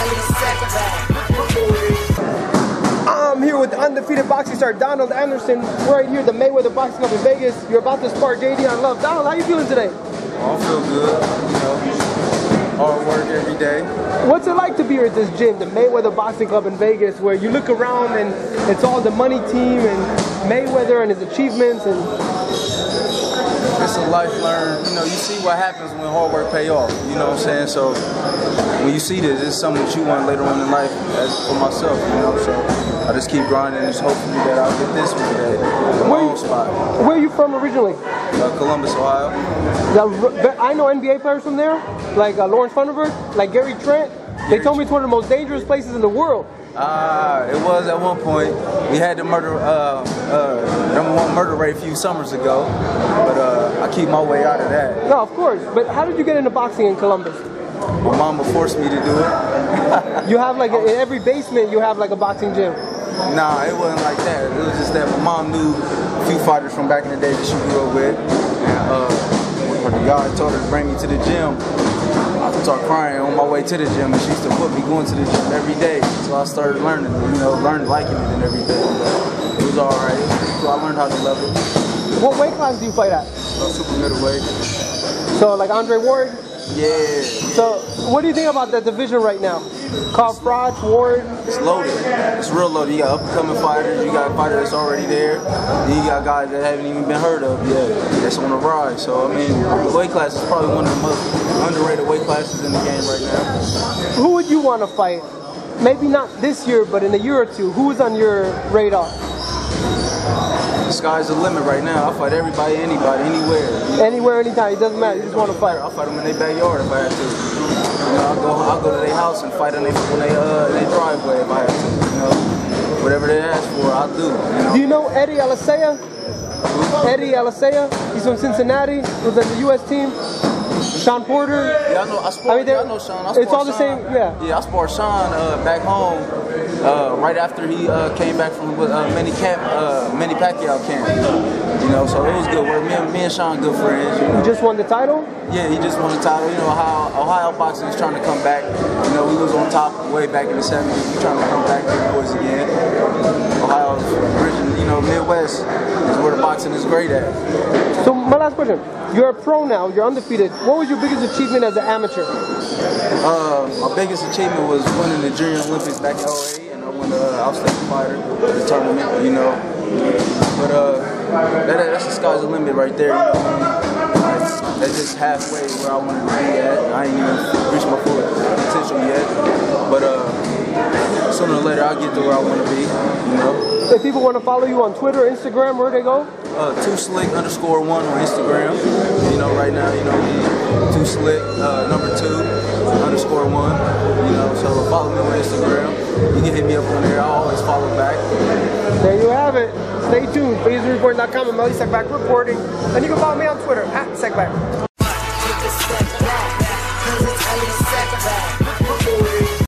I'm here with the undefeated boxing star Donald Anderson. We're right here at the Mayweather Boxing Club in Vegas. You're about to spar JD on Love. Donald, how you feeling today? I feel good, you know, hard work every day. What's it like to be here at this gym, the Mayweather Boxing Club in Vegas, where you look around and it's all the money team and Mayweather and his achievements? And it's a life learned, you know, you see what happens when hard work pay off, you know what I'm saying? So when you see this, it's something that you want later on in life as for myself, you know, so I just keep grinding and just hopefully that I'll get this one today, my own spot. Where are you from originally? Columbus, Ohio. I know NBA players from there, like Lawrence Funderburg, like Gary Trent. They told me it's one of the most dangerous places in the world. It was at one point. We had the #1 murder rate a few summers ago, but I keep my way out of that. No, of course. But how did you get into boxing in Columbus? My mama forced me to do it. You have like in every basement you have like a boxing gym. Nah, it wasn't like that. It was just that my mom knew a few fighters from back in the day that she grew up with, and when the guy told her to bring me to the gym, I started crying on my way to the gym, and she used to put me going to the gym every day. So I started learning, you know, liking it and everything. But it was all right. So I learned how to love it. What weight class do you fight at? Super middleweight. So like Andre Ward? Yeah. So what do you think about that division right now? Carl Froch, Ward? It's loaded. It's real loaded. You got up-and-coming fighters. You got a fighter that's already there. Then you got guys that haven't even been heard of yet. That's on the rise. So I mean, the weight class is probably one of the most underrated weight classes in the game right now. Who would you want to fight? Maybe not this year, but in a year or two. Who's on your radar? The sky's the limit right now. I fight everybody, anybody, anywhere. Anywhere, anytime. It doesn't matter. You just want to fight. I'll fight them in their backyard if I have to. You know, I'll go to their house and fight in their driveway if I have to. You know, whatever they ask for, I'll do. You know? Do you know Eddie Alicea? Eddie Alicea. He's from Cincinnati. Was on the U.S. team. Sean Porter. Yeah, I know. I know Sean. It's all the same. Yeah. Yeah, I sparred Sean back home right after he came back from Manny Pacquiao camp. You know, so it was good work. Me and Sean good friends. You know? You just won the title? Yeah, he just won the title. You know how Ohio boxing is trying to come back. You know, we was on top way back in the 70s. We're trying to come back big boys again. Ohio's original, you know, Midwest is where the boxing is great at. So my last question. You're a pro now. You're undefeated. What was your biggest achievement as an amateur? My biggest achievement was winning the Junior Olympics back in 2008, and I won the Outstanding Fighter the tournament, you know. But that's the sky's the limit right there. You know? That's just halfway where I wanted to be at. I ain't even reached my full potential yet. But sooner or later I'll get to where I want to be, you know. If people want to follow you on Twitter, Instagram, where they go? 2slick_1 on Instagram. You know, right now, you know, 2slick #2_1. You know, so follow me on Instagram. You can hit me up on there. I always follow back. There you have it. Stay tuned. EsNewsReport.com and Melly Sekback reporting. And you can follow me on Twitter @Sekback.